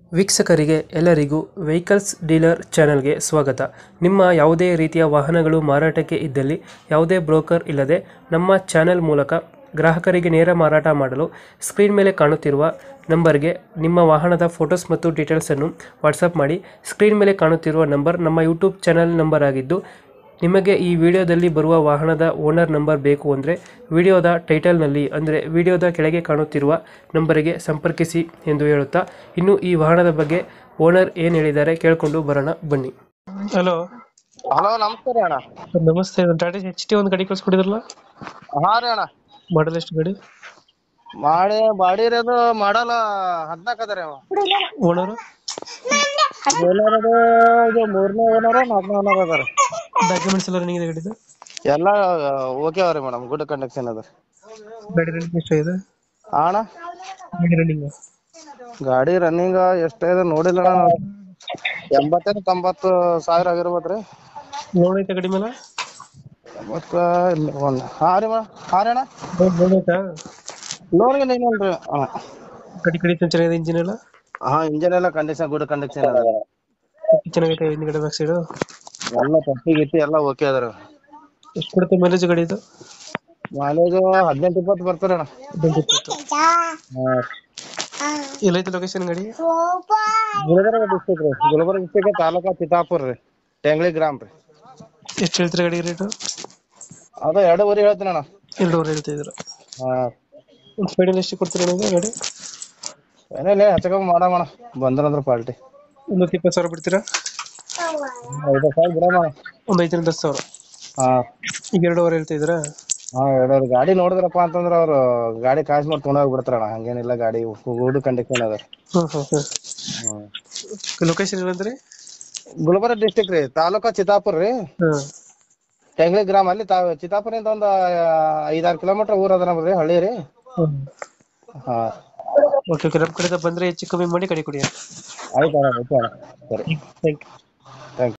ವೀಕ್ಷಕರಿಗೆ ಎಲ್ಲರಿಗೂ vehicles dealer ಚಾನೆಲ್ಗೆ ಸ್ವಾಗತ. ನಿಮ್ಮ ಯಾವುದೇ ರೀತಿಯ ವಾಹನಗಳು ಮಾರಾಟಕ್ಕೆ ಇದ್ದಲ್ಲಿ ಯಾವುದೇ ಬ್ರೋಕರ್ ಇಲ್ಲದೆ ನಮ್ಮ ಚಾನೆಲ್ ಮೂಲಕ ಗ್ರಾಹಕರಿಗೆ ನೇರ ಮಾರಾಟ ಮಾಡಲು ಸ್ಕ್ರೀನ್ ಮೇಲೆ ಕಾಣುತ್ತಿರುವ ನಂಬರ್ಗೆ ನಿಮ್ಮ ವಾಹನದ ಫೋಟೋಸ್ ಮತ್ತು ಡೀಟೇಲ್ಸನ್ನು ವಾಟ್ಸಪ್ ಮಾಡಿ. ಸ್ಕ್ರೀನ್ ಮೇಲೆ ಕಾಣುತ್ತಿರುವ ನಂಬರ್ ನಮ್ಮ ಯೂಟ್ಯೂಬ್ ಚಾನೆಲ್ ನಂಬರ್ ಆಗಿದ್ದು, ನಿಮಗೆ ಈ ವಿಡಿಯೋದಲ್ಲಿ ಬರುವ ವಾಹನದ ಓನರ್ ನಂಬರ್ ಬೇಕು ಅಂದರೆ ವಿಡಿಯೋದ ಟೈಟಲ್ನಲ್ಲಿ ಅಂದರೆ ವಿಡಿಯೋದ ಕೆಳಗೆ ಕಾಣುತ್ತಿರುವ ನಂಬರಿಗೆ ಸಂಪರ್ಕಿಸಿ ಎಂದು ಹೇಳುತ್ತಾ, ಇನ್ನು ಈ ವಾಹನದ ಬಗ್ಗೆ ಓನರ್ ಏನು ಹೇಳಿದ್ದಾರೆ ಕೇಳಿಕೊಂಡು ಬರೋಣ ಬನ್ನಿ. ಹಲೋ ಹಲೋ, ನಮಸ್ಕಾರ ಅಣ್ಣ. ನಮಸ್ತೆ. ಟಾಟಾ HT ಒಂದು ಗಾಡಿ ಕಳ್ಸ್ಕೊಟ್ಟಿದ್ರಲ್ಲ, ಹಾ ರೀ ಅಣ್ಣ. ಮಾಡಲ್ ಎಷ್ಟು ಗಾಡಿ? ಬಾಡಿ ರೀ ಅದು ಮಾಡಲ್ಲ 14 ಅದ ರೀ. ಓನರು ಇದು 3ನೇ ಓನರ್ 4ನೇ ಓನರ್ ಅದ ರೀ. ಡಾಕ್ಯುಮೆಂಟ್ಸ್ ಎಲ್ಲ ರನ್ನಿಂಗ್ ಇದೆ ಗಾಡಿದು? ಎಲ್ಲ ಓಕೆ ಅವ್ರಿ ಮೇಡಮ್, ಗುಡ್ ಕಂಡೀಷನ್ ಅದ. ಗಾಡಿ ರನ್ನಿಂಗ್ ಎಷ್ಟಾಗಿದೆ? ಹಾ ಅಣ್ಣ, ಗಾಡಿ ರನ್ನಿಂಗ್ ಗಾಡಿ ರನ್ನಿಂಗ್ ಎಷ್ಟಾಗಿದೆ ನೋಡಿಲ್ಲ ಅಣ್ಣ. 85-90 ಸಾವಿರ ಆಗಿರ್ಬೋದ್ರಿ. ಲೋನ್ ಐತೆ ಗಾಡಿ ಮೇಲೆ? ಹಾ ರೀ ಮೇಡಮ್. ಹಾ ರೀ ಅಣ್ಣ, ಲೋನ್ ಐತಾ? ಲೋನ್ಗೆ ಏನಿಲ್ರಿ ಅಣ್ಣ. ಗಾಡಿ ಕಂಡೀಷನ್ ಚೆನ್ನಾಗಿದೆ? ಇಂಜಿನ್ ಎಲ್ಲ ಹಾ, ಇಂಜಿನ್ ಎಲ್ಲ ಕಂಡೀಷನ್ ಗುಡ್ ಕಂಡೀಷನ್ ಅದ. ಚೆನ್ನಾಗೈತೆ ಹಿಂದ್ಗಡೆ ಬ್ಯಾಕ್ ಸೈಡ್? ಎಲ್ಲ ಪಟ್ಟಿ ಗಿಟ್ಟಿ ಎಲ್ಲ ಓಕೆ ಅದ ರೀ. ಎಷ್ಟು ಕೊಡುತ್ತೆ ಮೈಲೇಜ್ ಗಾಡಿ ಇದು? ಮೈಲೇಜ್ 18-20 ಬರ್ತಾರೆ ಅಣ್ಣ. ಎಲ್ಲೈತೆ ಲೊಕೇಶನ್ ಗಾಡಿ? ಗುಲ್ಬರ್ಗ ಡಿಸ್ಟ್ರಿಕ್ಟ್ ರೀ. ಗುಲ್ಬರ್ಗ ಡಿಸ್ಟ್ರಿಕ್ಟ್ ತಾಲೂಕಾ ಚಿತ್ತಾಪುರ್ ರೀ, ಟೆಂಗ್ಳಿ ಗ್ರಾಮ ರೀ. ಎಷ್ಟು ಹೇಳ್ತೀರಾ ಗಾಡಿ ರೇಟು? ಅದು 2.5 ಹೇಳ್ತೀನಿ ಅಣ್ಣ. 2.5 ಹೇಳ್ತಾ ಇದ್ದೀರಾ? ಹಾ, ಫೈನಲ್ ಎಷ್ಟು ಕೊಡ್ತೀರಾ ನನಗೆ ಗಾಡಿ? ಏನಿಲ್ಲ, ಹೆಚ್ಚಕಮ್ಮಿ ಮಾಡಮಣ್ಣ, ಬಂದ್ರಂದ್ರ ಪಾರ್ಟಿ. ಒಂದು 20,000 ಬಿಡ್ತೀರಾ? 5,000 ಬಿಡೋಣ. ಒಂದು 5-10,000. ಹಾ, ಈಗ 2.5 ಹೇಳ್ತಾ ಇದ್ದೀರಾ? ಹಾ, 2.5 ಗಾಡಿ ನೋಡಿದ್ರಪ್ಪ ಅಂತಂದ್ರ ಅವ್ರು ಗಾಡಿ ಕಾಸು ಮಾಡಿ ತೊಗೊಂಡೋಗಿ ಬಿಡ್ತಾರಣ್ಣ. ಹಂಗೇನಿಲ್ಲ, ಗಾಡಿ ಗುಡ್ ಕಂಡೀಷನ್ ಅದ. ಹ್ಮ್. ಲೊಕೇಶನ್ ಏನಂದ್ರಿ? ಗುಲ್ಬರ್ಗ ಡಿಸ್ಟ್ರಿಕ್ಟ್ ರೀ, ತಾಲೂಕಾ ಚಿತ್ತಾಪುರ್ ರೀ, ಟೆಂಗ್ಳಿ ಗ್ರಾಮ. ಅಲ್ಲಿ ಚಿತ್ತಾಪುರಿಂದ ಒಂದು 5-6 ಕಿಲೋಮೀಟರ್ ಊರ್ ಅದ ನಮ್ರಿ, ಹಳ್ಳಿ ರೀ. ಹಾ, ಓಕೆ. ನಮ್ಮ ಕಡೆಯಿಂದ ಬಂದ್ರೆ ಹೆಚ್ಚು ಕಮ್ಮಿ ಮಾಡಿ ಗಾಡಿ ಕೊಡಿ. ಆಯ್ತು ಅಣ್ಣ, ಆಯ್ತು ಅಣ್ಣ, ಸರಿ. Thank you.